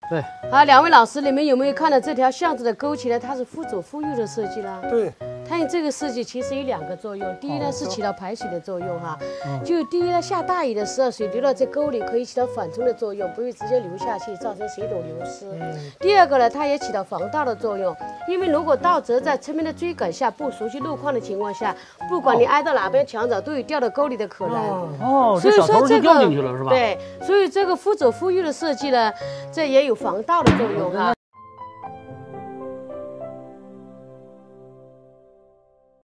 对。 好，两位老师，你们有没有看到这条巷子的勾起来，它是忽左忽右的设计啦？ 对。 它这个设计其实有2个作用，第一呢是起到排水的作用哈，就第一呢下大雨的时候，水流到这沟里可以起到缓冲的作用，不会直接流下去造成水土流失。第二个呢，它也起到防盗的作用，因为如果盗贼在村民的追赶下不熟悉路况的情况下，不管你挨到哪边墙角，都有掉到沟里的可能。 哦， 所以说这个掉进去了是吧？ 对，所以这个忽左忽右的设计呢，这也有防盗的作用哈。